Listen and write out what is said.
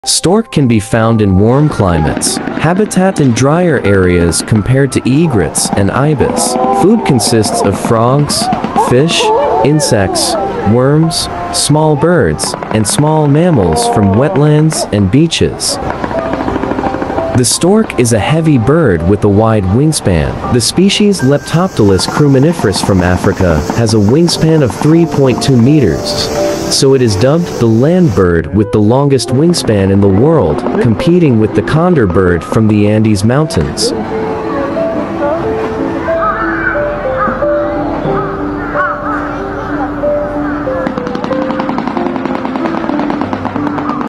Stork can be found in warm climates, habitat in drier areas compared to egrets and ibis. Food consists of frogs, fish, insects, worms, small birds, and small mammals from wetlands and beaches. The stork is a heavy bird with a wide wingspan. The species Leptoptilus cruminiferus from Africa has a wingspan of 3.2 meters. So it is dubbed the land bird with the longest wingspan in the world, competing with the condor bird from the Andes Mountains.